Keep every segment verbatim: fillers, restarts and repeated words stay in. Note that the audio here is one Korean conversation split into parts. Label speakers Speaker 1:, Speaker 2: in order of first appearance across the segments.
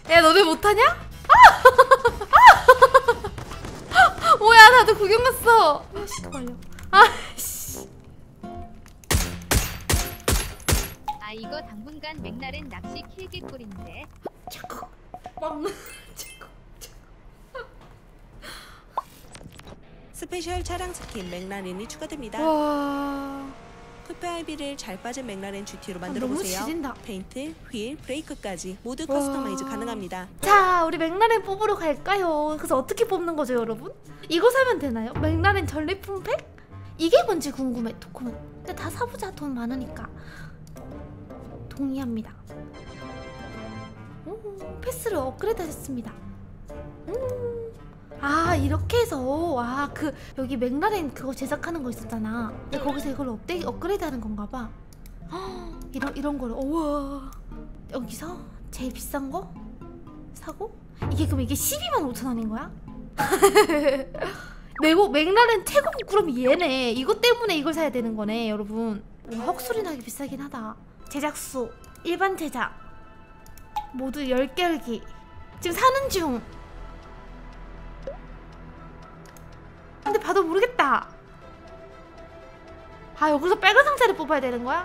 Speaker 1: 야, 너 왜 못하냐? 뭐야, 나도 구경 갔어. 아씨, 걸려. 아씨.
Speaker 2: 아, 이거 당분간 맥날은 낚시 킬기꿀인데.
Speaker 1: 자꾸 먹는.
Speaker 3: 스페셜 차량 스킨 맥라렌이 추가됩니다.
Speaker 1: 와.
Speaker 3: 쿠페 아이비를 잘 빠진 맥라렌 지티로
Speaker 1: 아,
Speaker 3: 만들어보세요.
Speaker 1: 너무 지린다.
Speaker 3: 페인트, 휠, 브레이크까지 모두
Speaker 1: 와.
Speaker 3: 커스터마이즈 가능합니다.
Speaker 1: 자, 우리 맥라렌 뽑으러 갈까요? 그래서 어떻게 뽑는 거죠, 여러분? 이거 사면 되나요? 맥라렌 전리품 팩? 이게 뭔지 궁금해, 토크는. 근데 다 사보자, 돈 많으니까. 동의합니다. 오, 패스를 업그레이드 하셨습니다. 음. 아, 이렇게 해서 와, 그 여기 맥라렌 그거 제작하는 거 있었잖아. 근데 거기서 이걸 업데이 업그레이드 하는 건가 봐. 헉, 이런 이런 거를. 우와. 여기서 제일 비싼 거 사고, 이게 그럼 이게 십이만 오천 원인 거야? 메고 맥라렌 태국 그럼 얘네 이거 때문에 이걸 사야 되는 거네, 여러분. 와, 헉소리 나게 비싸긴 하다. 제작수 일반 제작 모두 열 개 열기 지금 사는 중. 근데 봐도 모르겠다. 아, 여기서 빨간 상자를 뽑아야 되는 거야?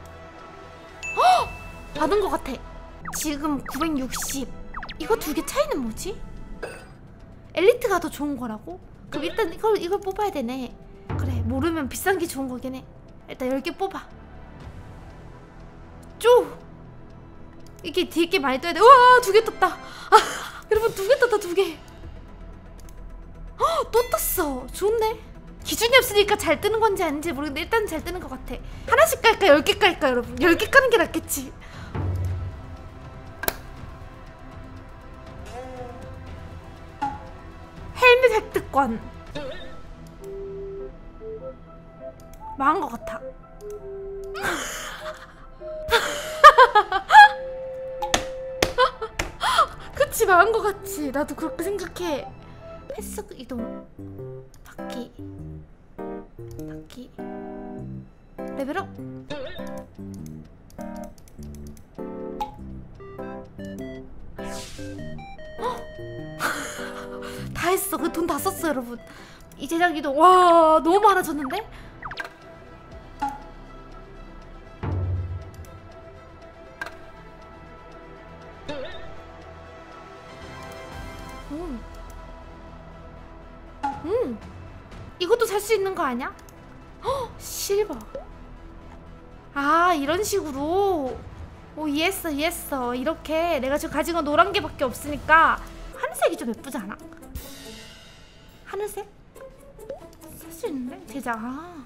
Speaker 1: 헉! 받은 거 같아. 지금 구백육십. 이거 두 개 차이는 뭐지? 엘리트가 더 좋은 거라고? 그럼 일단 이걸 이걸 뽑아야 되네. 그래, 모르면 비싼 게 좋은 거긴 해. 일단 열 개 뽑아. 쪼! 이게 뒤에 게 많이 떠야 돼. 우와, 두 개 떴다. 아, 여러분, 두 개 떴다, 두 개. 헉, 또 떴어. 좋네. 기준이 없으니까 잘 뜨는 건지 아닌지 모르겠는데 일단 잘 뜨는 것 같아. 하나씩 깔까, 열 개 깔까, 여러분? 열 개 까는 게 낫겠지. 헬멧 획득권. 망한 것 같아. 그치, 망한 것 같지. 나도 그렇게 생각해. 패스 이동. 바퀴. 바퀴. 레벨업. 다 했어. 그 돈 다 썼어, 여러분. 이 제작 이동. 와, 너무 많아졌는데? 음. 음. 이것도 살 수 있는 거 아니야? 헉, 실버. 아, 이런 식으로. 오, 이해했어, 이해했어. 이렇게 내가 지금 가진 건 노란 개밖에 없으니까 하늘색이 좀 예쁘지 않아? 하늘색? 살 수 있는데? 제작. 아.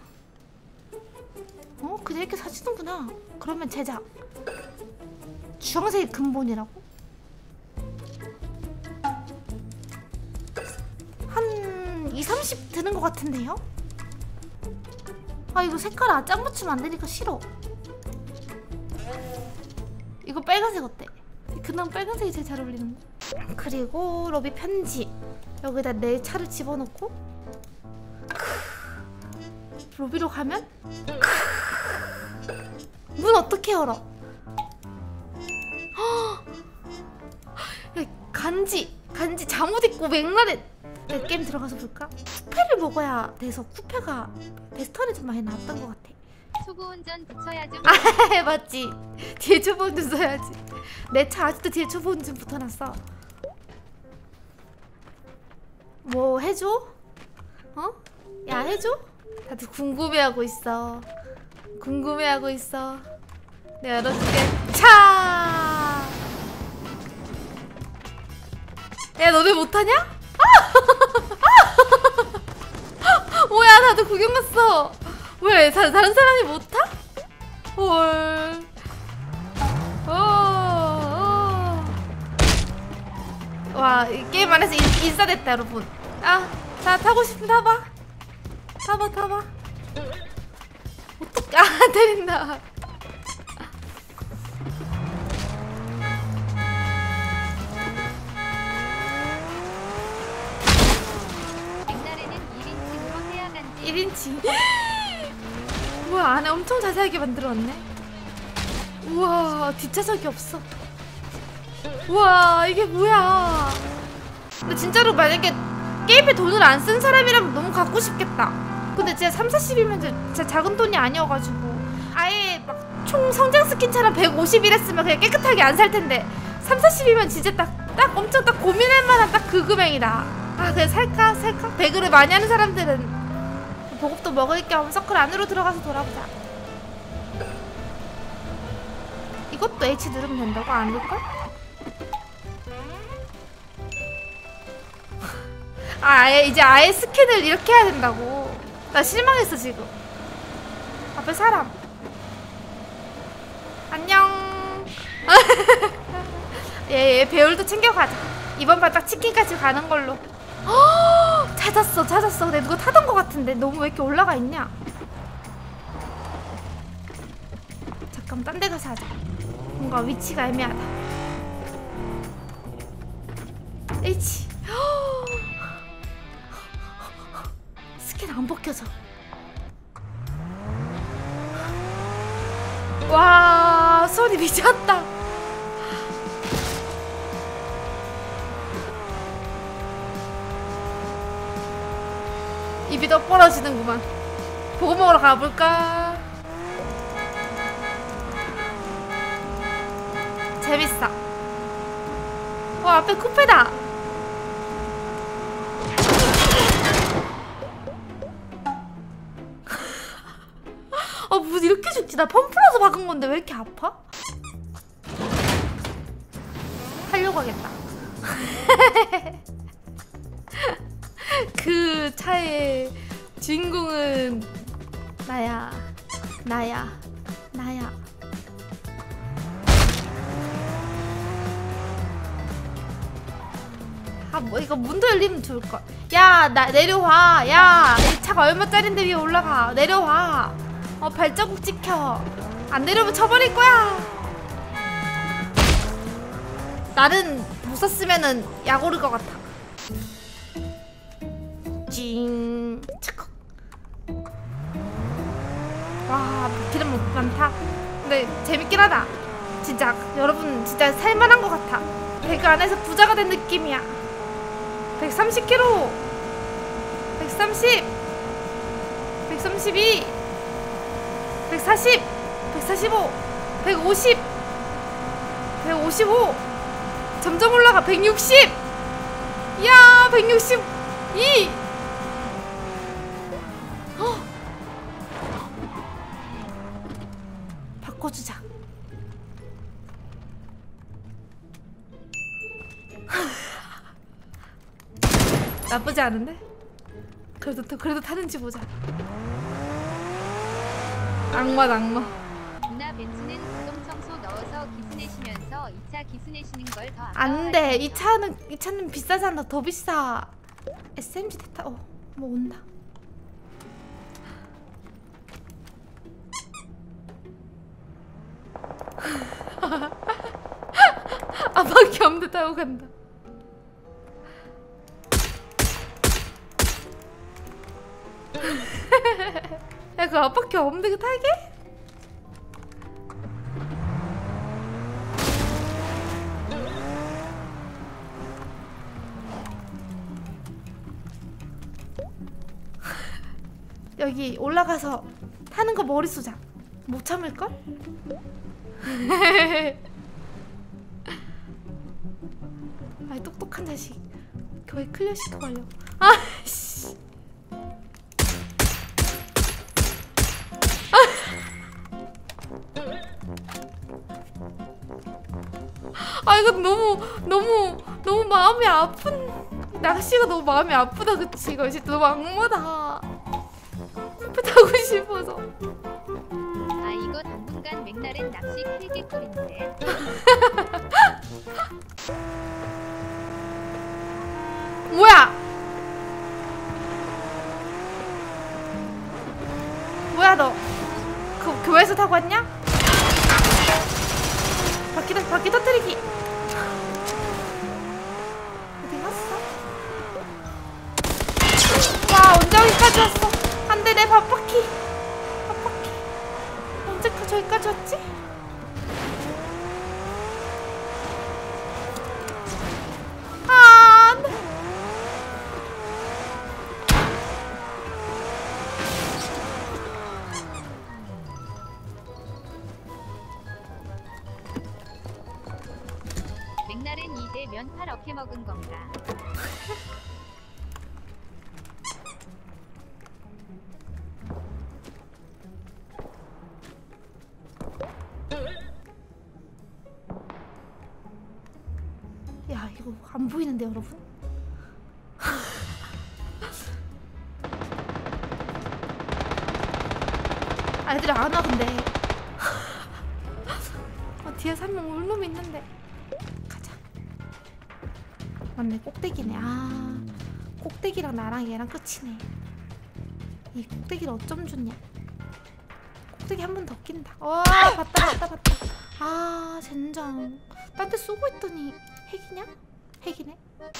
Speaker 1: 어, 그냥 이렇게 사주는구나. 그러면 제작. 주황색이 근본이라고? 한 이십, 삼십 드는 것 같은데요? 아, 이거 색깔 아 짱 맞추면 안 되니까 싫어. 이거 빨간색 어때? 그냥 빨간색이 제일 잘 어울리는 거. 그리고 로비 편지. 여기다 내 차를 집어넣고 로비로 가면 문 어떻게 열어? 간지 간지 잠옷 입고 맥라렌. 내 게임 들어가서 볼까? 쿠페를 먹어야 돼서 쿠페가 베스턴에 좀 많이 나왔던 것 같아.
Speaker 2: 초보 운전 붙여야죠.
Speaker 1: 아, 맞지. 뒤에 초보 운전 써야지. 내 차 아직도 뒤에 초보 운전 붙어놨어. 뭐 해줘? 어? 야, 해줘? 다들 궁금해하고 있어. 궁금해하고 있어. 내가 열어줄게. 차! 야, 너 왜 못하냐? 뭐야, 나도 구경 갔어. 왜 다, 다른 사람이 못 타? 헐. 어, 어. 와, 이 게임 안에서 인, 인싸됐다, 여러분. 아, 자, 타고 싶으면 타봐. 타봐, 타봐. 어떡해. 아, 때린다. 일 인치. 뭐야, 안에 엄청 자세하게 만들어놨네. 우와, 뒷좌석이 없어. 우와 이게 뭐야. 근데 진짜로 만약에 게임에 돈을 안 쓴 사람이라면 너무 갖고 싶겠다. 근데 진짜 삼, 사십이면 진짜 작은 돈이 아니어가지고 아예 막 총 성장 스킨처럼 백오십이랬으면 그냥 깨끗하게 안 살 텐데 삼, 사십이면 진짜 딱, 딱 엄청 딱 고민할 만한 딱 그 금액이다. 아 그래 살까 살까? 배그를 많이 하는 사람들은 보급도 먹을 겸 서클 안으로 들어가서 돌아보자. 이것도 H 누르면 된다고? 아닐걸? 아 아예 이제 아예 스킨을 이렇게 해야 된다고. 나 실망했어 지금. 앞에 사람. 안녕. 얘, 얘 배율도 챙겨가자. 이번 바닥 치킨까지 가는 걸로. 허, 찾았어 찾았어. 근데 누가 타던 거 같은데 너무 왜 이렇게 올라가 있냐. 잠깐 딴 데 가서 하자. 뭔가 위치가 애매하다. H. 스킨 안 벗겨져. 와 소리 미쳤다. 입이 더 벌어지는구만. 보고 먹으러 가볼까? 재밌어. 어 앞에 쿠페다. 아 무슨 이렇게 죽지? 나 펌프라서 박은 건데 왜 이렇게 아파? 하려고 하겠다. 그 차의 주인공은 나야 나야 나야. 아 뭐 이거 문도 열리면 좋을걸. 야 나 내려와. 야 이 차가 얼마짜린데 위에 올라가. 내려와. 어 발자국 찍혀. 안 내려오면 쳐버릴 거야. 나는 못 썼으면은 약 오를 것 같아. 찡. 착. 와 기름 많다. 근데 재밌긴 하다. 진짜 여러분 진짜 살만한 것 같아. 배그 안에서 부자가 된 느낌이야. 백삼십 킬로미터. 백삼십. 백삼십이. 백사십. 백사십오. 백오십. 백오십오. 점점 올라가. 백육십. 야 백육십이. 어. 바꿔주자. 나쁘지 않은데? 그래도 그래도 타는지 보자. 악마 악마.
Speaker 2: 누나 벤츠는 자동 청소 넣어서 기스내시면서 이 차 기스내시는 걸 더
Speaker 1: 안돼. 이 차는 이 차는 비싸잖아. 더 비싸. 에스엠지 됐다. 어, 뭐 온다. 앞바퀴 없는데 타고 간다. 야 그 앞바퀴 없는데 그 타게? 여기 올라가서 타는 거 머리 쏘자. 못 참을걸? 아이 똑똑한 자식. 교회 클리어 시켜가려고. 아씨. 아 이거 너무 너무 너무 마음이 아픈. 낚시가 너무 마음이 아프다. 그치? 이거 진짜 너무 악마다. 쿠페 타고 싶어서.
Speaker 2: 아 이거 당분간 맥날은 낚시 필기꼴인데.
Speaker 1: 뭐야? 뭐야 너? 그 교회에서 타고 왔냐? 바퀴 바퀴 터뜨리기. 어디 갔어? 와 언제 여기까지 왔어? 안돼 내 밥바퀴. 밥바퀴 언제까지 저기까지 왔지?
Speaker 2: 맥라렌 이 대면 팔 어깨 먹은 건가?
Speaker 1: 야 이거 안 보이는데 여러분? 아 애들이 안 와 근데. 어, 뒤에서 한 명 올 놈이 있는데. 가자. 맞네 꼭대기네. 아 꼭대기랑 나랑 얘랑 끝이네. 이 꼭대기를 어쩜 좋냐. 꼭대기 한 번 더 낀다. 와 봤다 봤다 봤다. 아 젠장. 딴 데 쏘고 있더니 핵이냐? 핵이네.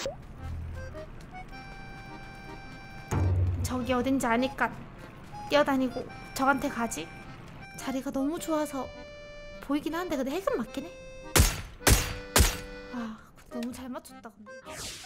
Speaker 1: 저기 어딘지 아니까 뛰어다니고 저한테 가지. 자리가 너무 좋아서 보이긴 한데 근데 핵은 맞긴 해. 아 너무 잘 맞췄다 근데.